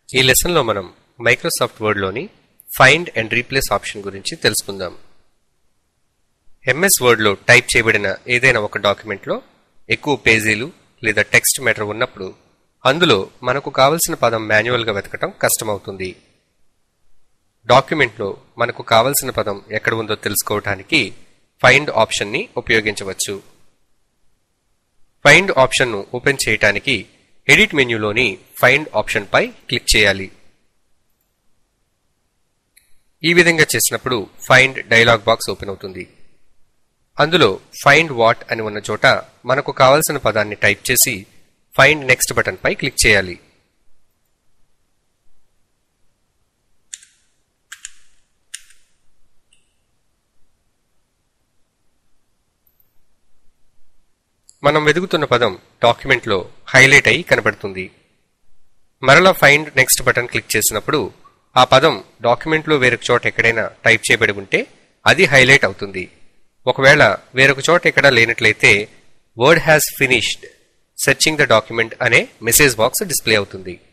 ఈ లెసన్ లో మనం మైక్రోసాఫ్ట్ వర్డ్ లోని ఫైండ్ అండ్ రీప్లేస్ ఆప్షన్ గురించి తెలుసుకుందాం. ఎంఎస్ వర్డ్ లో టైప్ చేయబడిన ఏదైనా ఒక డాక్యుమెంట్ లో ఎక్కువ పేజీలు లేదా టెక్స్ట్ మ్యాటర్ ఉన్నప్పుడు అందులో మనకు కావలసిన పదం మాన్యువల్ గా వెతకటం కష్టమవుతుంది. డాక్యుమెంట్ లో మనకు కావలసిన పదం ఎక్కడ ఉందో తెలుసుకోవడానికి ఫైండ్ ఆప్షన్ ని ఉపయోగించవచ్చు. ఫైండ్ ఆప్షన్ ను ఓపెన్ చేయడానికి ఎడిట్ మెన్యూలోని ఫైండ్ ఆప్షన్ పై క్లిక్ చేయాలి. ఈ విధంగా చేసినప్పుడు ఫైండ్ డైలాగ్ బాక్స్ ఓపెన్ అవుతుంది. అందులో ఫైండ్ వాట్ అని ఉన్న చోట మనకు కావలసిన పదాన్ని టైప్ చేసి ఫైండ్ నెక్స్ట్ బటన్ పై క్లిక్ చేయాలి. మనం వెతుకుతున్న పదం డాక్యుమెంట్ లో హైలైట్ అయి కనబడుతుంది. మరలా ఫైండ్ నెక్స్ట్ బటన్ క్లిక్ చేసినప్పుడు ఆ పదం డాక్యుమెంట్ లో వేరొక చోట ఎక్కడైనా టైప్ చేయబడి ఉంటే అది హైలైట్ అవుతుంది. ఒకవేళ వేరొక చోట ఎక్కడా లేనట్లయితే Word has finished searching the document అనే మెసేజ్ బాక్స్ డిస్ప్లే అవుతుంది.